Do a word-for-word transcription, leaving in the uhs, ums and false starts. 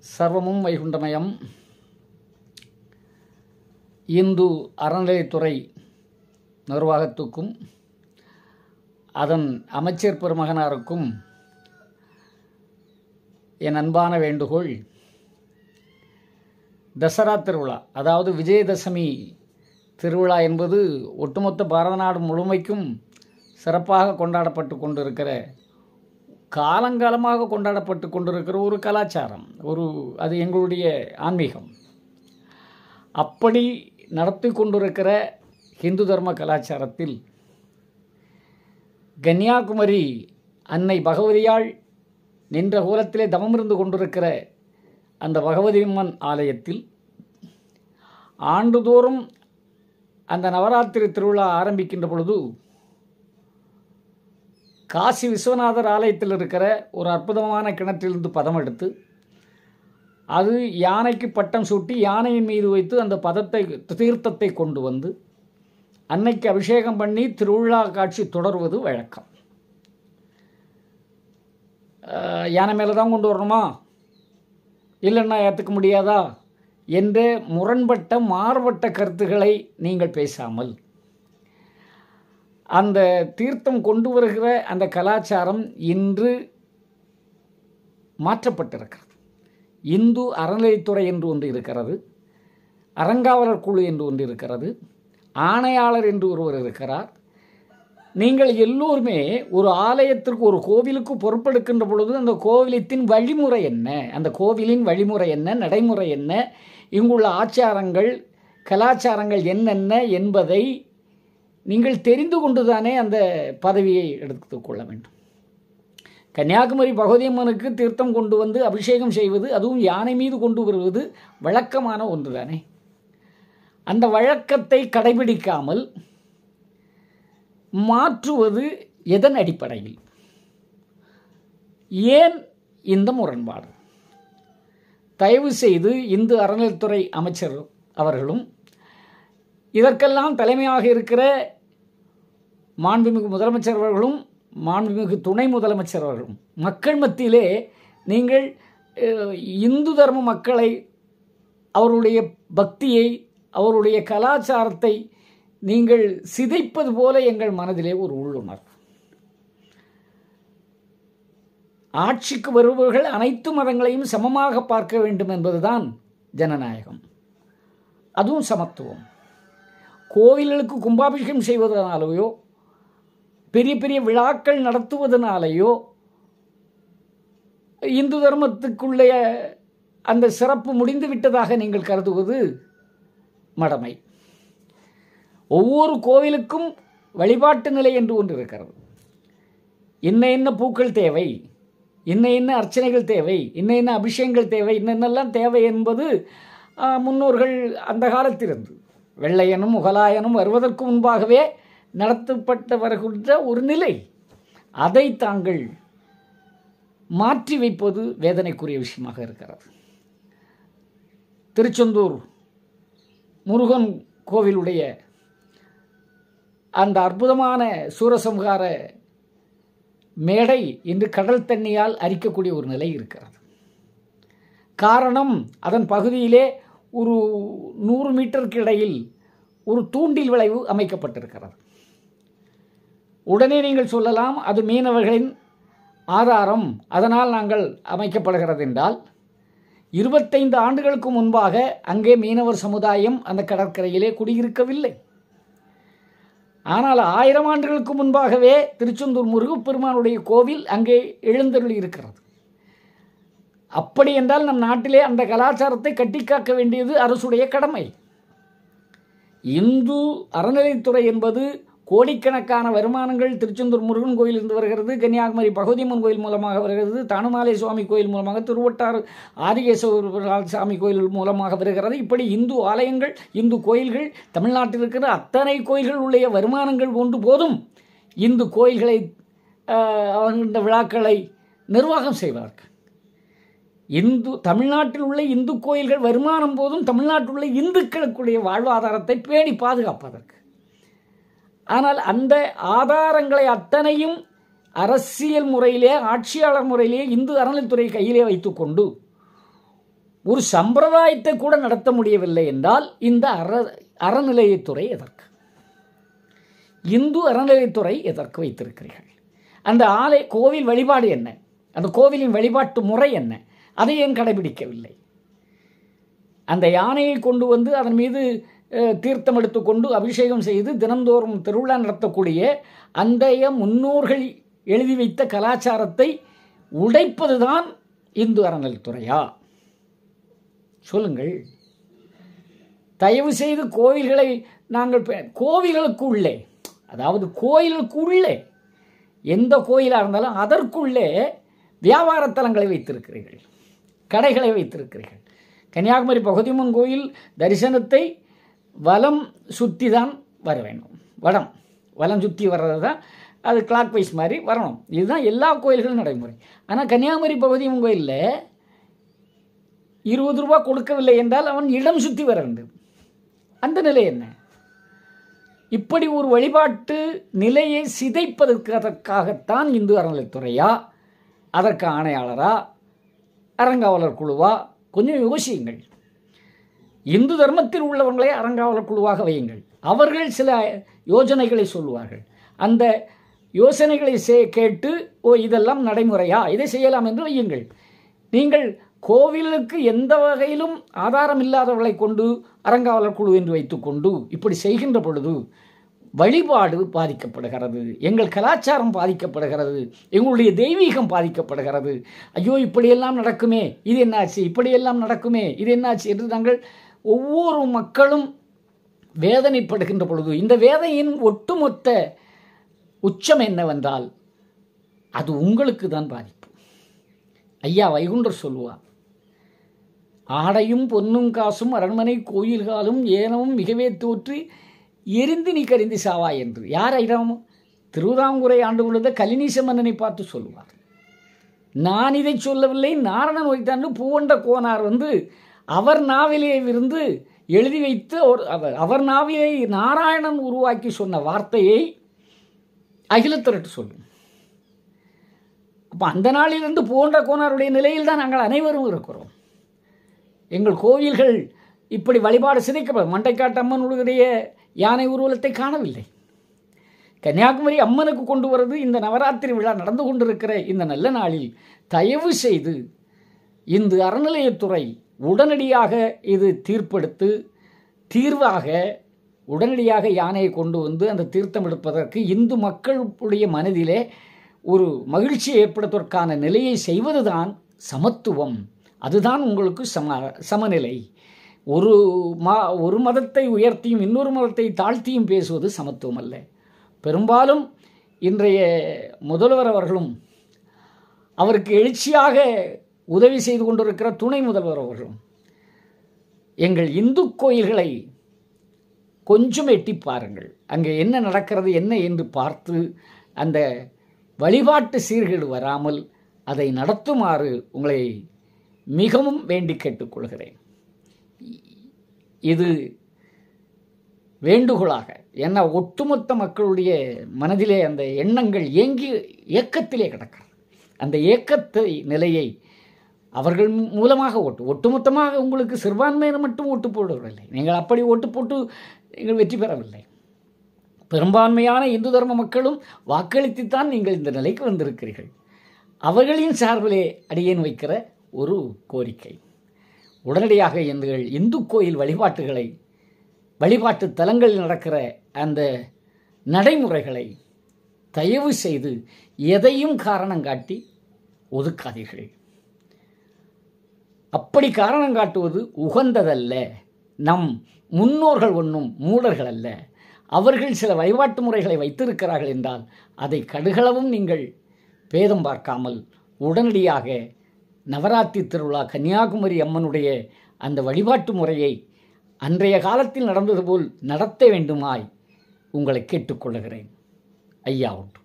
சர்வமும் வைகுண்டமயம். இந்து அறநிலையத்துறை நிர்வாகத்துக்கும் அதன் அமைச்சர் பெருமகனாருக்கும் என் அன்பான வேண்டுகோள், தசரா திருவிழா, அதாவது விஜயதசமி திருவிழா என்பது ஒட்டுமொத்த பாரத நாடு முழுமைக்கும் சிறப்பாக கொண்டாடப்பட்டு கொண்டிருக்கிற, காலங்காலமாக கொண்டாடப்பட்டு கொண்டிருக்கிற ஒரு கலாச்சாரம், ஒரு அது எங்களுடைய ஆன்மீகம். அப்படி நடத்தி கொண்டிருக்கிற ஹிந்து தர்ம கலாச்சாரத்தில் கன்னியாகுமரி அன்னை பகவதியாள் நின்ற கோலத்திலே தவமிருந்து கொண்டிருக்கிற அந்த பகவதி அம்மன் ஆலயத்தில் ஆண்டுதோறும் அந்த நவராத்திரி திருவிழா ஆரம்பிக்கின்ற பொழுது காசி விஸ்வநாதர் ஆலயத்தில் இருக்கிற ஒரு அற்புதமான கிணற்றிலிருந்து பதம் எடுத்து அது யானைக்கு பட்டம் சூட்டி யானையின் மீது வைத்து அந்த பதத்தை தீர்த்தத்தை கொண்டு வந்து அன்னைக்கு அபிஷேகம் பண்ணி திருவிழா காட்சி தொடர்வது வழக்கம். யானை மேலே தான் கொண்டு வரணுமா, இல்லைன்னா ஏற்றுக்க முடியாதா என்ற முரண்பட்ட மாறுபட்ட கருத்துக்களை நீங்கள் பேசாமல், அந்த தீர்த்தம் கொண்டு வருகிற அந்த கலாச்சாரம் இன்று மாற்றப்பட்டிருக்கிறது. இந்து அறநிலையத்துறை என்று ஒன்று இருக்கிறது, அறங்காவலர் குழு என்று ஒன்று இருக்கிறது, ஆணையாளர் என்று ஒருவர் இருக்கிறார். நீங்கள் எல்லோருமே ஒரு ஆலயத்திற்கு, ஒரு கோவிலுக்கு பொறுப்பெடுக்கின்ற பொழுது அந்த கோவிலத்தின் வழிமுறை என்ன, அந்த கோவிலின் வழிமுறை என்ன, நடைமுறை என்ன, இங்குள்ள ஆச்சாரங்கள் கலாச்சாரங்கள் என்னென்ன என்பதை நீங்கள் தெரிந்து கொண்டுதானே அந்த பதவியை எடுத்துக்கொள்ள வேண்டும். கன்னியாகுமரி பகவதி அம்மனுக்கு தீர்த்தம் கொண்டு வந்து அபிஷேகம் செய்வது, அதுவும் யானை மீது கொண்டு வருவது வழக்கமான ஒன்று தானே. அந்த வழக்கத்தை கடைபிடிக்காமல் மாற்றுவது எதன் அடிப்படையில்? ஏன் இந்த முரண்பாடு? தயவு செய்து இந்து அறநிலையத்துறை அமைச்சர் அவர்களும் இதற்கெல்லாம் தலைமையாக இருக்கிற மாண்புமிகு முதலமைச்சர் அவர்களும் மாண்புமிகு துணை முதலமைச்சர் அவர்களும் மக்கள் மத்தியிலே நீங்கள் இந்து தர்ம மக்களை, அவருடைய பக்தியை, அவருடைய கலாச்சாரத்தை நீங்கள் சிதைப்பது போல எங்கள் மனதிலே ஒரு உள்ளுணர்வு. ஆட்சிக்கு வருபவர்கள் அனைத்து மதங்களையும் சமமாக பார்க்க வேண்டும் என்பதுதான் ஜனநாயகம், அதுவும் சமத்துவம். கோவில்களுக்கு கும்பாபிஷேகம் செய்வதனாலேயோ பெரிய பெரிய விழாக்கள் நடத்துவதனாலேயோ இந்து தர்மத்துக்குள்ளே அந்த சிறப்பு முடிந்து விட்டதாக நீங்கள் கருதுவது மடமை. ஒவ்வொரு கோவிலுக்கும் வழிபாட்டு நிலை என்று ஒன்று இருக்கிறது. இன்ன என்ன பூக்கள் தேவை, இன்ன என்ன அர்ச்சனைகள் தேவை, இன்ன என்ன அபிஷேகங்கள் தேவை, இன்னென்னெல்லாம் தேவை என்பது முன்னோர்கள் அந்த காலத்திலிருந்து வெள்ளையனும் முகலாயனும் வருவதற்கு முன்பாகவே நடத்தப்பட்டு வருகின்ற ஒரு நிலை. அதை தாங்கள் மாற்றி வைப்பது வேதனைக்குரிய விஷயமாக இருக்கிறது. திருச்செந்தூர் முருகன் கோவிலுடைய அந்த அற்புதமான சூரசம்ஹார மேடை இன்று கடல் தண்ணியால் அரிக்கக்கூடிய ஒரு நிலை இருக்கிறது. காரணம், அதன் பகுதியிலே ஒரு நூறு மீட்டருக்கு இடையில் ஒரு தூண்டில் விளைவு அமைக்கப்பட்டிருக்கிறது. உடனே நீங்கள் சொல்லலாம், அது மீனவர்களின் ஆதாரம், அதனால் நாங்கள் அமைக்கப்படுகிறது என்றால், இருபத்தைந்து ஆண்டுகளுக்கு முன்பாக அங்கே மீனவர் சமுதாயம் அந்த கடற்கரையிலே குடியிருக்கவில்லை. ஆனால் ஆயிரம் ஆண்டுகளுக்கு முன்பாகவே திருச்செந்தூர் முருகப்பெருமானுடைய கோவில் அங்கே எழுந்தருளி இருக்கிறது. அப்படி என்றால் நம் நாட்டிலே அந்த கலாச்சாரத்தை கட்டிக்காக்க வேண்டியது அரசுடைய கடமை. இந்து அறநிலையத்துறை என்பது கோடிக்கணக்கான வருமானங்கள் திருச்செந்தூர் முருகன் கோயிலிருந்து வருகிறது, கன்னியாகுமரி பகவதி அம்மன் கோயில் மூலமாக வருகிறது, தானுமாலை சுவாமி கோயில் மூலமாக, திருவட்டாறு ஆதிகேசவர் சாமி கோயில் மூலமாக வருகிறது. இப்படி இந்து ஆலயங்கள், இந்து கோயில்கள், தமிழ்நாட்டில் இருக்கிற அத்தனை கோயில்களுடைய வருமானங்கள் ஒன்று போதும் இந்து கோயில்களை, இந்த விழாக்களை நிர்வாகம் செய்வதற்கு. இந்து தமிழ்நாட்டில் உள்ள இந்து கோயில்கள் வருமானம் போதும் தமிழ்நாட்டில் உள்ள இந்துக்களுக்குடைய வாழ்வாதாரத்தை பேணி பாதுகாப்பதற்கு. ஆனால் அந்த ஆதாரங்களை அத்தனையும் அரசியல் முறையிலே, ஆட்சியாளர் முறையிலே இந்து அறநிலையத்துறை கையிலே வைத்துக்கொண்டு ஒரு சம்பிரதாயத்தை கூட நடத்த முடியவில்லை என்றால் இந்த அற அறநிலையத்துறை எதற்கு? இந்து அறநிலையத்துறை எதற்கு வைத்திருக்கிறீர்கள்? அந்த ஆலை கோவில் வழிபாடு என்ன? அந்த கோவிலின் வழிபாட்டு முறை என்ன? அதை ஏன் கடைபிடிக்கவில்லை? அந்த யானையை கொண்டு வந்து அதன் மீது தீர்த்தம் எடுத்துக்கொண்டு அபிஷேகம் செய்து தினந்தோறும் திருவிழா நடத்தக்கூடிய அன்றைய முன்னோர்கள் எழுதி வைத்த கலாச்சாரத்தை உடைப்பதுதான் இந்து அறநிலையத்துறையா? சொல்லுங்கள். தயவு செய்து கோவில்களை நாங்கள் கோவில்களுக்கு உள்ளே, அதாவது கோயிலுக்கு உள்ளே எந்த கோயிலாக இருந்தாலும் அதற்குள்ளே வியாபார தலங்களை வைத்திருக்கிறீர்கள், கடைகளை வைத்திருக்கிறீர்கள். கன்னியாகுமரி பகுதியம்மன் கோயில் தரிசனத்தை வலம் சுற்றி தான் வர வேண்டும். வடம் வலம் சுற்றி வர்றது தான், அது கிளாக் வைஸ் மாதிரி வரணும். இதுதான் எல்லா கோயில்களும் நடைமுறை. ஆனால் கன்னியாகுமரி பகுதியம்மன் கோயிலில் இருபது ரூபா கொடுக்கவில்லை என்றால் அவன் இடம் சுற்றி வர வேண்டும். அந்த நிலை என்ன? இப்படி ஒரு வழிபாட்டு நிலையை சிதைப்பதற்கு அதற்காகத்தான் இந்து அறநிலையத்துறையா, அதற்கு ஆணையாளரா, அறங்காவலர் குழுவா? கொஞ்சம் யோசியுங்கள். இந்து தர்மத்தில் உள்ளவர்களை அறங்காவலர் குழுவாக வையுங்கள். அவர்கள் சில யோசனைகளை சொல்லுவார்கள். அந்த யோசனைகளை சே கேட்டு ஓ இதெல்லாம் நடைமுறையா, இதை செய்யலாம் என்று வையுங்கள். நீங்கள் கோவிலுக்கு எந்த வகையிலும் ஆதாரம் இல்லாதவர்களை கொண்டு அறங்காவலர் குழு என்று வைத்துக்கொண்டு இப்படி செய்கின்ற பொழுது வழிபாடு பாதிக்கப்படுகிறது, எங்கள் கலாச்சாரம் பாதிக்கப்படுகிறது, எங்களுடைய தெய்வீகம் பாதிக்கப்படுகிறது. ஐயோ இப்படியெல்லாம் நடக்குமே, இது என்னாச்சு, இப்படியெல்லாம் நடக்குமே, இது என்னாச்சு என்று நாங்கள் ஒவ்வொரு மக்களும் வேதனைப்படுகின்ற பொழுது இந்த வேதனையின் ஒட்டுமொத்த உச்சம் என்னவென்றால் அது உங்களுக்கு தான் பாதிப்பு. ஐயா வைகுண்டர் சொல்லுவார், ஆடையும் பொன்னும் காசும் அரண்மனை கோயில்காலும் ஏனமும் மிகவே தோற்றி எரிந்து நீ கரிந்து சாவாய் என்று. யார் ஐடம்? திருவிதாங்கூரை ஆண்டு கொண்ட கலிநீச மன்னனை பார்த்து சொல்லுவார். நான் இதை சொல்லவில்லை, நாரணன் வைத்தாண்டு பூவண்ட கோனார் வந்து அவர் நாவிலே இருந்து எழுதி வைத்து அவர் அவர் நாவிலே நாராயணன் உருவாக்கி சொன்ன வார்த்தையை அகிலத்திரட்டு சொல்லும். அப்போ அந்த நாளிலிருந்து பூவண்ட கோனாருடைய நிலையில் தான் நாங்கள் அனைவரும் இருக்கிறோம். எங்கள் கோவில்கள் இப்படி வழிபாடு சிதைக்கப்படும். மண்டைக்காட்டு அம்மனுடைய யானை ஊர்வலத்தை காணவில்லை. கன்னியாகுமரி அம்மனுக்கு கொண்டு வருவது இந்த நவராத்திரி விழா நடந்து கொண்டிருக்கிற இந்த நல்ல நாளில் தயவு செய்து இந்த அறநிலையத்துறை உடனடியாக இது தீர்ப்பெடுத்து தீர்வாக உடனடியாக யானையை கொண்டு வந்து அந்த தீர்த்தம் எடுப்பதற்கு இந்து மக்களுடைய மனதிலே ஒரு மகிழ்ச்சியை ஏற்படுத்துவதற்கான நிலையை செய்வதுதான் சமத்துவம். அதுதான் உங்களுக்கு சம சமநிலை. ஒரு மா ஒரு மதத்தை உயர்த்தியும் இன்னொரு மதத்தை தாழ்த்தியும் பேசுவது சமத்துவம் அல்ல. பெரும்பாலும் இன்றைய முதல்வர் அவர்களும் அவருக்கு எழுச்சியாக உதவி செய்து கொண்டிருக்கிற துணை முதல்வர் அவர்களும் எங்கள் இந்து கோயில்களை கொஞ்சம் எட்டி பாருங்கள், அங்கே என்ன நடக்கிறது என்ன என்று பார்த்து அந்த வழிபாட்டு சீர்கேடு வராமல் அதை நடத்துமாறு உங்களை மிகவும் வேண்டி கேட்டுக்கொள்கிறேன். இது வேண்டுகோளாக, ஏன்னா ஒட்டுமொத்த மக்களுடைய மனதிலே அந்த எண்ணங்கள் ஏங்கி ஏக்கத்திலே கிடக்கிறது. அந்த ஏக்கத்தை நிலையை அவர்கள் மூலமாக ஓட்டு ஒட்டுமொத்தமாக உங்களுக்கு சிறுபான்மையினர் மட்டும் ஓட்டு போடவில்லை. நீங்கள் அப்படி ஓட்டு போட்டு நீங்கள் வெற்றி பெறவில்லை. பெரும்பான்மையான இந்து தர்ம மக்களும் வாக்களித்துத்தான் நீங்கள் இந்த நிலைக்கு வந்திருக்கிறீர்கள். அவர்களின் சார்பிலே அடியேன் வைக்கிற ஒரு கோரிக்கை, உடனடியாக எங்கள் இந்து கோயில் வழிபாட்டுகளை வழிபாட்டு தலங்களில் நடக்கிற அந்த நடைமுறைகளை தயவு செய்து எதையும் காரணம் காட்டி ஒதுக்காதீர்கள். அப்படி காரணம் காட்டுவது உகந்ததல்ல. நம் முன்னோர்கள் ஒன்றும் மூடர்கள் அல்ல. அவர்கள் சில வழிபாட்டு முறைகளை வைத்திருக்கிறார்கள் என்றால் அதை கடுகளவும் நீங்கள் பேதம் பார்க்காமல் உடனடியாக நவராத்திரி திருவிழா கன்னியாகுமரி அம்மனுடைய அந்த வழிபாட்டு முறையை அன்றைய காலத்தில் நடந்தது போல் நடத்த வேண்டுமாய் உங்களை கேட்டுக்கொள்கிறேன். ஐயா உண்டு.